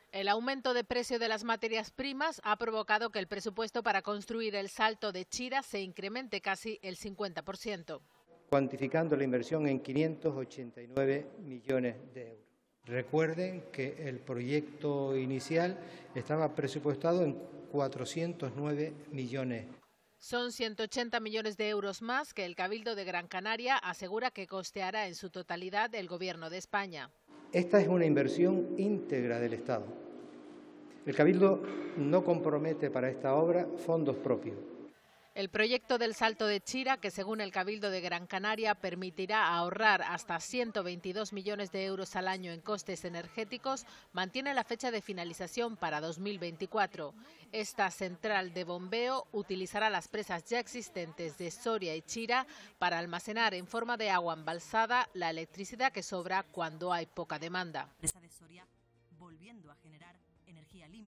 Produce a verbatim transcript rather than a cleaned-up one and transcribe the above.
El aumento de precio de las materias primas ha provocado que el presupuesto para construir el Salto de Chira se incremente casi el cincuenta por ciento. Cuantificando la inversión en quinientos ochenta y nueve millones de euros. Recuerden que el proyecto inicial estaba presupuestado en cuatrocientos nueve millones. Son ciento ochenta millones de euros más que el Cabildo de Gran Canaria asegura que costeará en su totalidad el Gobierno de España. Esta es una inversión íntegra del Estado. El Cabildo no compromete para esta obra fondos propios. El proyecto del Salto de Chira, que según el Cabildo de Gran Canaria permitirá ahorrar hasta ciento veintidós millones de euros al año en costes energéticos, mantiene la fecha de finalización para dos mil veinticuatro. Esta central de bombeo utilizará las presas ya existentes de Soria y Chira para almacenar en forma de agua embalsada la electricidad que sobra cuando hay poca demanda. De Soria, volviendo a generar energía limpia.